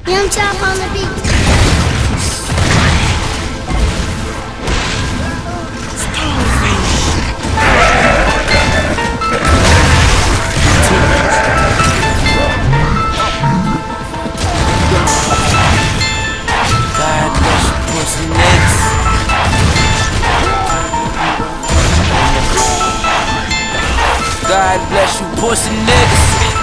Young Chop on the beat. God bless you, pussy niggas.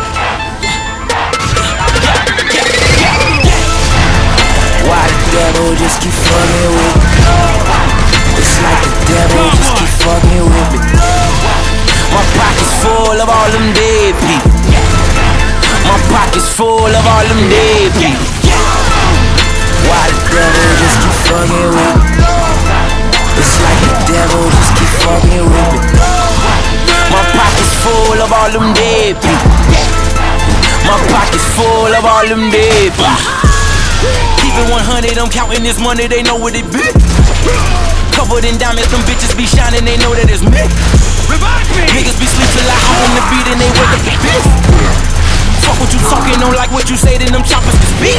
Why the devil just keep fucking with me? It's like the devil just keep fucking with me. My pocket's full of all them dead people. My pocket's full of all them dead people. Why the devil just keep fucking with me? It's like the devil just keep fucking with me. My pocket's full of all them dead people. My pocket's full of all them dead people. Keep it 100, I'm counting this money, they know what it be. Covered in diamonds, them bitches be shining, they know that it's me. Niggas be sleep till I hop on the beat and they wake up the bitch. Fuck what you talking, don't like what you say, then them choppers can speak.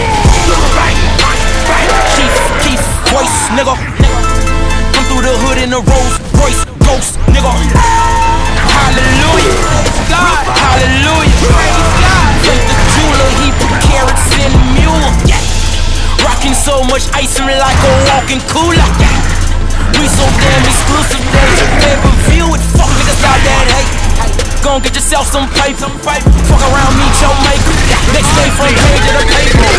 Chief, Keith, voice, nigga. Come through the hood in a Rolls Royce, ghost, nigga. Hallelujah, God, hallelujah. Thank the jeweler, he put carrots in the mule. Rocking so much ice, I'm like a walking cooler. We so damn exclusive, there's a pay-per-view. It fuck niggas out that hate. Gon' get yourself some paper. Fuck around, meet your maker. Next day, front page of the paper.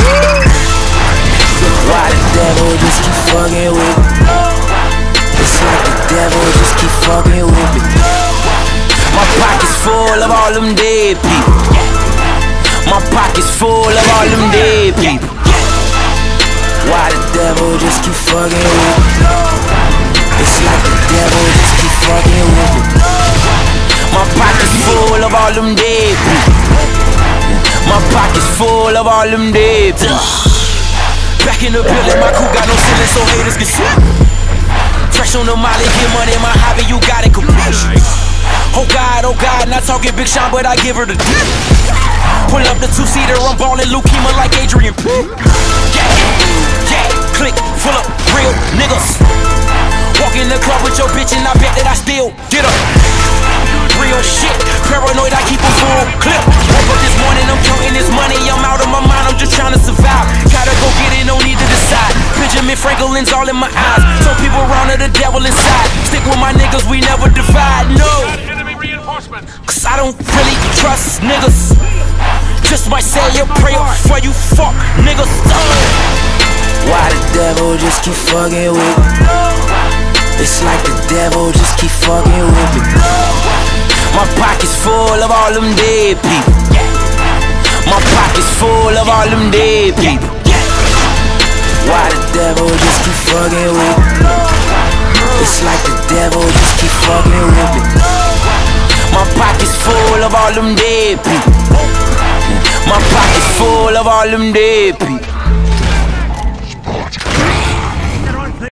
Why the devil just keep fucking with me? It's like the devil just keep fucking with me. My pocket's full of all them dead people. My pocket's full of all them dead people. Why the devil just keep fucking with me? It's like the devil just keep fucking with me. My pocket's full of all them dead people. My pocket's full of all them dead people. Back in the building, my crew got no ceiling, so haters can see. Fresh on the molly, get money, my hobby, you got it complete. Oh God, not talking Big Sean, but I give her the dick. Pull up the two-seater, I'm ballin' leukemia like Adrian Pitt. Yeah, click, full up, real niggas. Walk in the club with your bitch and I bet that I still get her. Real shit, paranoid, I keep a full clip. Woke up this morning, I'm counting this money, I'm out of my mind, I'm just trying to survive. Gotta go get it, no need to decide. Benjamin Franklin's all in my eyes. Some people around are the devil inside. Stick with my niggas, we never divide, no. Cause I don't really trust niggas. Just might say a prayer for you fuck niggas. Why the devil just keep fucking with me? It's like the devil just keep fucking with me. My pocket's full of all them dead people. My pocket's full of all them dead people. Why the devil just keep fucking with me? It's like the devil just keep fucking with me. My pocket's full of all them dead people. My pocket's full of all them dead people.